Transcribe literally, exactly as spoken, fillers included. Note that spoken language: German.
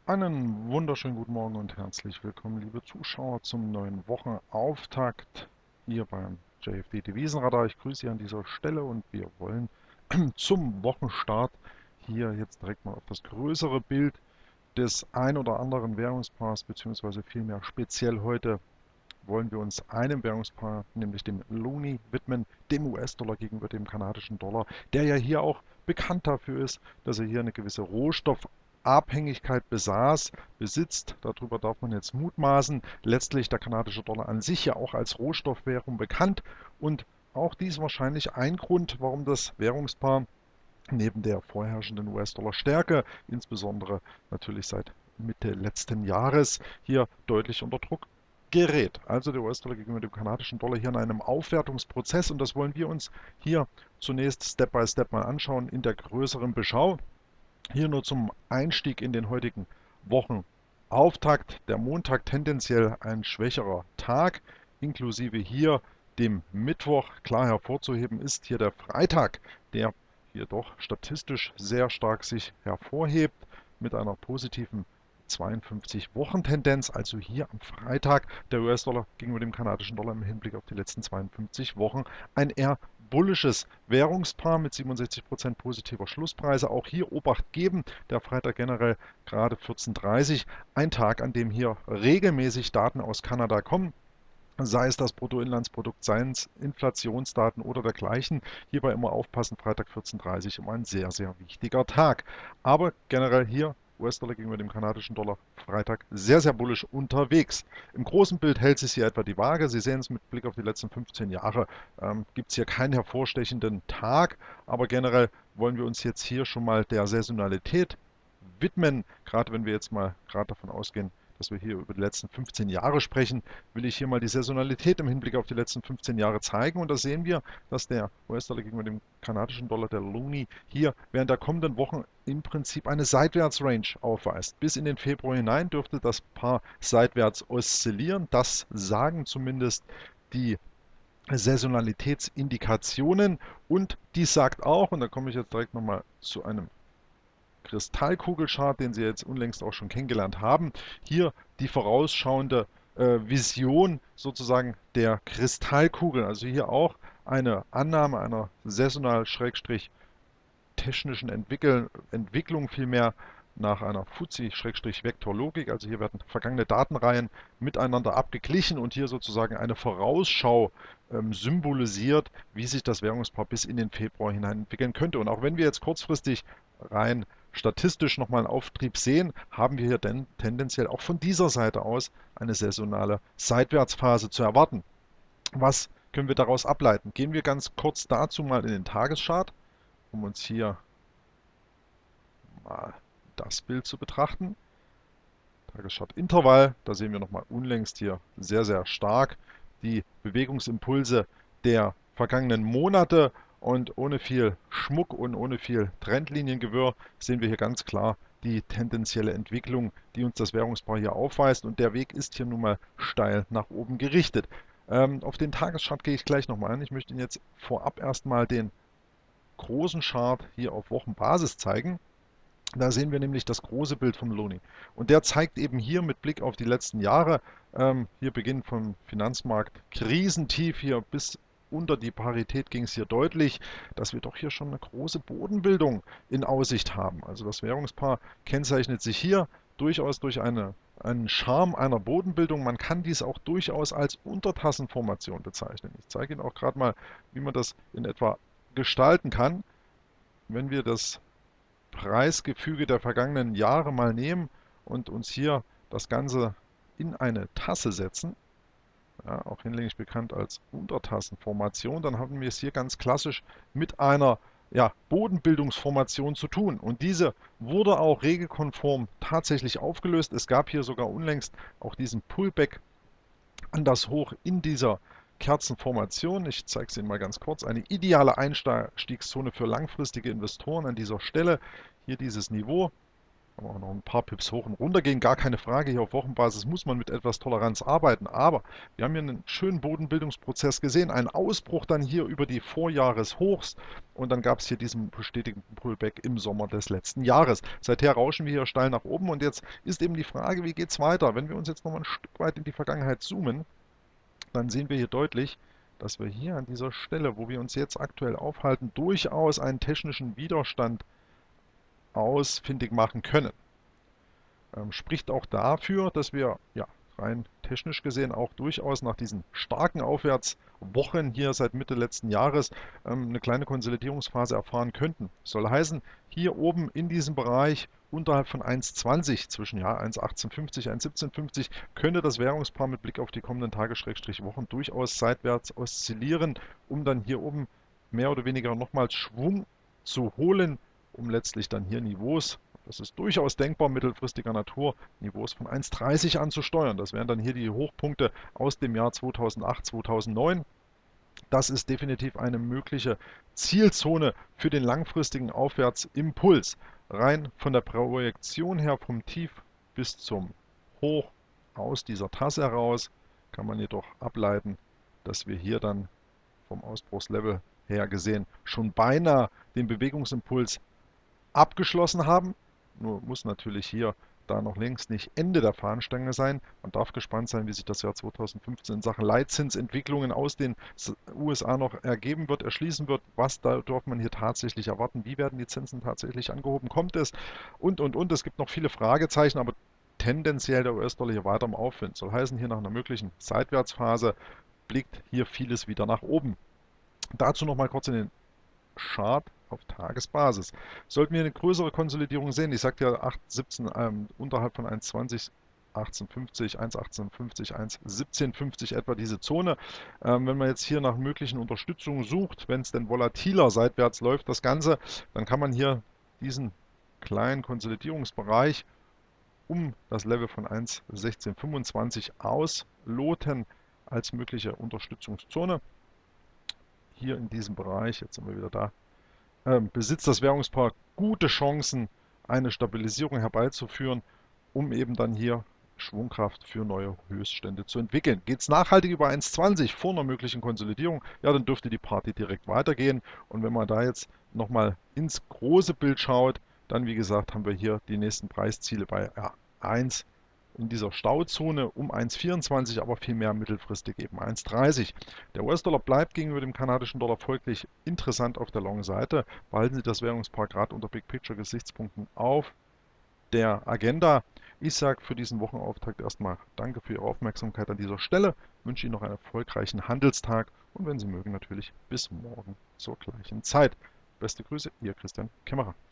Einen wunderschönen guten Morgen und herzlich willkommen, liebe Zuschauer, zum neuen Wochenauftakt hier beim J F D Devisenradar. Ich grüße Sie an dieser Stelle und wir wollen zum Wochenstart hier jetzt direkt mal auf das größere Bild des ein oder anderen Währungspaars, beziehungsweise vielmehr speziell heute wollen wir uns einem Währungspaar, nämlich dem Loonie, widmen, dem U S-Dollar gegenüber dem kanadischen Dollar, der ja hier auch bekannt dafür ist, dass er hier eine gewisse Rohstoffabhängigkeit besaß, besitzt. Darüber darf man jetzt mutmaßen. Letztlich der kanadische Dollar an sich ja auch als Rohstoffwährung bekannt und auch dies wahrscheinlich ein Grund, warum das Währungspaar neben der vorherrschenden U S-Dollar-Stärke, insbesondere natürlich seit Mitte letzten Jahres, hier deutlich unter Druck gerät. Also der U S-Dollar gegenüber dem kanadischen Dollar hier in einem Aufwertungsprozess und das wollen wir uns hier zunächst Step by Step mal anschauen in der größeren Beschau. Hier nur zum Einstieg in den heutigen Wochenauftakt. Der Montag tendenziell ein schwächerer Tag, inklusive hier dem Mittwoch. Klar hervorzuheben ist hier der Freitag, der hier doch statistisch sehr stark sich hervorhebt mit einer positiven zweiundfünfzig-Wochen-Tendenz. Also hier am Freitag der U S-Dollar gegenüber dem kanadischen Dollar im Hinblick auf die letzten zweiundfünfzig Wochen ein eher bullisches Währungspaar mit siebenundsechzig Prozent positiver Schlusspreise. Auch hier Obacht geben. Der Freitag generell gerade vierzehn Uhr dreißig. Ein Tag, an dem hier regelmäßig Daten aus Kanada kommen. Sei es das Bruttoinlandsprodukt, seien es Inflationsdaten oder dergleichen. Hierbei immer aufpassen, Freitag vierzehn Uhr dreißig immer ein sehr, sehr wichtiger Tag. Aber generell hier U S-Dollar gegenüber dem kanadischen Dollar Freitag sehr, sehr bullisch unterwegs. Im großen Bild hält sich hier etwa die Waage. Sie sehen es mit Blick auf die letzten fünfzehn Jahre, ähm, gibt es hier keinen hervorstechenden Tag. Aber generell wollen wir uns jetzt hier schon mal der Saisonalität widmen. Gerade wenn wir jetzt mal gerade davon ausgehen, dass wir hier über die letzten fünfzehn Jahre sprechen, will ich hier mal die Saisonalität im Hinblick auf die letzten fünfzehn Jahre zeigen. Und da sehen wir, dass der U S-Dollar gegenüber dem kanadischen Dollar, der Loonie, hier während der kommenden Wochen im Prinzip eine Seitwärtsrange aufweist. Bis in den Februar hinein dürfte das Paar seitwärts oszillieren. Das sagen zumindest die Saisonalitätsindikationen. Und dies sagt auch, und da komme ich jetzt direkt nochmal zu einem Kristallkugelchart, den Sie jetzt unlängst auch schon kennengelernt haben. Hier die vorausschauende äh, Vision sozusagen der Kristallkugel. Also hier auch eine Annahme einer saisonal-technischen Entwickel Entwicklung vielmehr nach einer Fuzzi-Vektorlogik. Also hier werden vergangene Datenreihen miteinander abgeglichen und hier sozusagen eine Vorausschau ähm, symbolisiert, wie sich das Währungspaar bis in den Februar hinein entwickeln könnte. Und auch wenn wir jetzt kurzfristig rein statistisch nochmal einen Auftrieb sehen, haben wir hier denn tendenziell auch von dieser Seite aus eine saisonale Seitwärtsphase zu erwarten. Was können wir daraus ableiten? Gehen wir ganz kurz dazu mal in den Tageschart, um uns hier mal das Bild zu betrachten. Tageschart-Intervall, da sehen wir nochmal unlängst hier sehr, sehr stark die Bewegungsimpulse der vergangenen Monate und ohne viel Schmuck und ohne viel Trendliniengewirr sehen wir hier ganz klar die tendenzielle Entwicklung, die uns das Währungspaar hier aufweist und der Weg ist hier nun mal steil nach oben gerichtet. Ähm, auf den Tageschart gehe ich gleich nochmal ein. Ich möchte Ihnen jetzt vorab erstmal den großen Chart hier auf Wochenbasis zeigen. Da sehen wir nämlich das große Bild vom Loonie. Und der zeigt eben hier mit Blick auf die letzten Jahre, ähm, hier beginnt vom Finanzmarkt Krisentief hier bis unter die Parität ging es hier deutlich, dass wir doch hier schon eine große Bodenbildung in Aussicht haben. Also das Währungspaar kennzeichnet sich hier durchaus durch eine, einen Charme einer Bodenbildung. Man kann dies auch durchaus als Untertassenformation bezeichnen. Ich zeige Ihnen auch gerade mal, wie man das in etwa gestalten kann, wenn wir das Preisgefüge der vergangenen Jahre mal nehmen und uns hier das Ganze in eine Tasse setzen, ja, auch hinlänglich bekannt als Untertassenformation, dann haben wir es hier ganz klassisch mit einer ja, Bodenbildungsformation zu tun. Und diese wurde auch regelkonform tatsächlich aufgelöst. Es gab hier sogar unlängst auch diesen Pullback an das Hoch in dieser Kerzenformation. Ich zeige es Ihnen mal ganz kurz. Eine ideale Einstiegszone für langfristige Investoren an dieser Stelle. Hier dieses Niveau. Kann man auch noch ein paar Pips hoch und runter gehen, gar keine Frage. Hier auf Wochenbasis muss man mit etwas Toleranz arbeiten. Aber wir haben hier einen schönen Bodenbildungsprozess gesehen. Ein Ausbruch dann hier über die Vorjahreshochs. Und dann gab es hier diesen bestätigten Pullback im Sommer des letzten Jahres. Seither rauschen wir hier steil nach oben. Und jetzt ist eben die Frage, wie geht es weiter? Wenn wir uns jetzt noch mal ein Stück weit in die Vergangenheit zoomen, dann sehen wir hier deutlich, dass wir hier an dieser Stelle, wo wir uns jetzt aktuell aufhalten, durchaus einen technischen Widerstand ausfindig machen können. Ähm, spricht auch dafür, dass wir ja rein technisch gesehen auch durchaus nach diesen starken Aufwärtswochen hier seit Mitte letzten Jahres ähm, eine kleine Konsolidierungsphase erfahren könnten. Soll heißen, hier oben in diesem Bereich unterhalb von eins Komma zwanzig zwischen ja, eins Komma achtzehnhundertfünfzig, eins Komma siebzehnhundertfünfzig könnte das Währungspaar mit Blick auf die kommenden Tage, Schrägstrich Wochen durchaus seitwärts oszillieren, um dann hier oben mehr oder weniger nochmals Schwung zu holen, um letztlich dann hier Niveaus, das ist durchaus denkbar mittelfristiger Natur, Niveaus von eins Komma dreißig anzusteuern. Das wären dann hier die Hochpunkte aus dem Jahr zweitausendacht, zweitausendneun. Das ist definitiv eine mögliche Zielzone für den langfristigen Aufwärtsimpuls. Rein von der Projektion her vom Tief bis zum Hoch aus dieser Tasse heraus kann man jedoch ableiten, dass wir hier dann vom Ausbruchslevel her gesehen schon beinahe den Bewegungsimpuls abgeschlossen haben. Nur muss natürlich hier da noch längst nicht Ende der Fahnenstange sein. Man darf gespannt sein, wie sich das Jahr zweitausendfünfzehn in Sachen Leitzinsentwicklungen aus den U S A noch ergeben wird, erschließen wird. Was da darf man hier tatsächlich erwarten? Wie werden die Zinsen tatsächlich angehoben? Kommt es? Und, und, und. Es gibt noch viele Fragezeichen, aber tendenziell der U S-Dollar hier weiter im Aufwind. Soll heißen, hier nach einer möglichen Seitwärtsphase blickt hier vieles wieder nach oben. Dazu noch mal kurz in den Chart auf Tagesbasis. Sollten wir eine größere Konsolidierung sehen, ich sagte ja acht Komma siebzehn ähm, unterhalb von eins Komma zwanzig, achtzehn Komma fünfzig, eins Komma achtzehnhundertfünfzig, eins Komma siebzehnhundertfünfzig etwa diese Zone. Ähm, wenn man jetzt hier nach möglichen Unterstützungen sucht, wenn es denn volatiler seitwärts läuft, das Ganze, dann kann man hier diesen kleinen Konsolidierungsbereich um das Level von eins Komma sechzehn fünfundzwanzig ausloten als mögliche Unterstützungszone. Hier in diesem Bereich, jetzt sind wir wieder da, ähm, besitzt das Währungspaar gute Chancen, eine Stabilisierung herbeizuführen, um eben dann hier Schwungkraft für neue Höchststände zu entwickeln. Geht es nachhaltig über eins Komma zwanzig vor einer möglichen Konsolidierung, ja, dann dürfte die Party direkt weitergehen. Und wenn man da jetzt nochmal ins große Bild schaut, dann wie gesagt haben wir hier die nächsten Preisziele bei ja, eins in dieser Stauzone um eins Komma vierundzwanzig, aber viel mehr mittelfristig eben eins Komma dreißig. Der U S-Dollar bleibt gegenüber dem kanadischen Dollar folglich interessant auf der Long-Seite. Behalten Sie das Währungspaar gerade unter Big Picture-Gesichtspunkten auf der Agenda. Ich sage für diesen Wochenauftakt erstmal danke für Ihre Aufmerksamkeit an dieser Stelle, wünsche Ihnen noch einen erfolgreichen Handelstag und wenn Sie mögen natürlich bis morgen zur gleichen Zeit. Beste Grüße, Ihr Christian Kämmerer.